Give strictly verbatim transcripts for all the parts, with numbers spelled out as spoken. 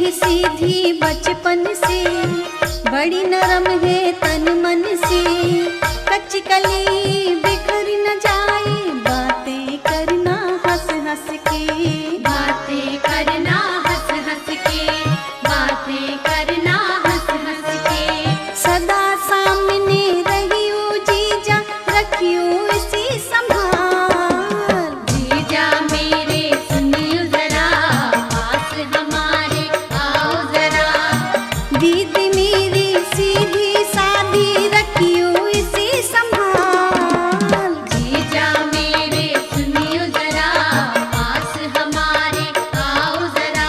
सीधी बचपन से, बड़ी नरम है तन मन से। कच्ची कली बिखर न जाए, बातें करना हंस हंस के, बातें करना हंस हंस के, बातें करना हंस हंस के। सदा सामने रहियो जीजा, रखियो इसी संभाल। जीजा मेरे सुनियो जरा, पास हमारे आओ जरा। दीदी मेरी सीधी सादी, रखियो इसे संभाल। जीजा मेरे सुनियो जरा, पास हमारे आओ जरा।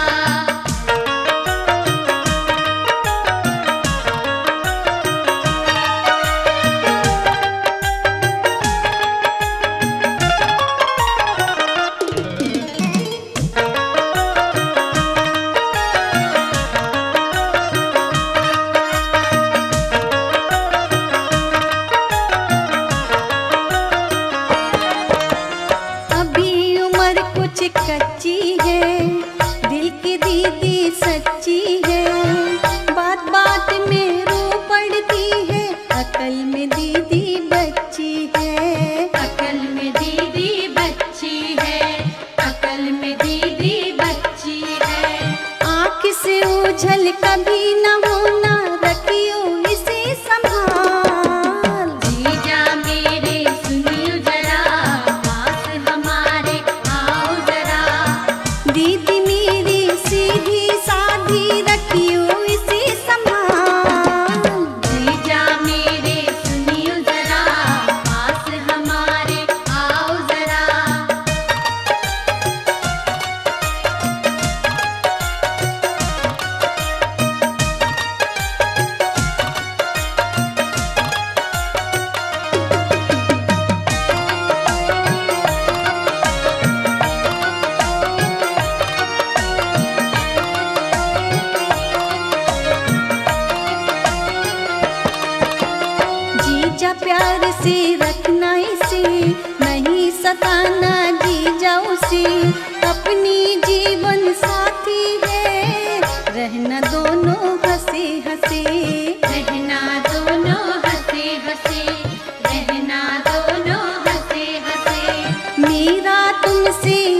अभी उम्र कुछ कच्ची है, दिल की दीदी सच्ची है। बात बात में रो पड़ती है, अकल में दीदी बच्ची है। अकल में दीदी बच्ची है, अकल में दीदी बच्ची है। आँख से ओझल कभी न होना, रखियो इसे संभाल। जीजा मेरे सुनियो जरा, पास हमारे आओ जरा। दीदी मेरी सीधी सादी, रखियो इसे संभाल। जीजा मेरे सुनियो जरा, पास हमारे आओ जरा। जीजा प्यार से रखना इसे, नहीं सताना जीजा उसे। अपनी जीवन साथी है, रहना दोनों हंसे हंसे। रहना दोनों हंसे हंसे, रहना दोनों हंसे हंसे। मेरा तुमसे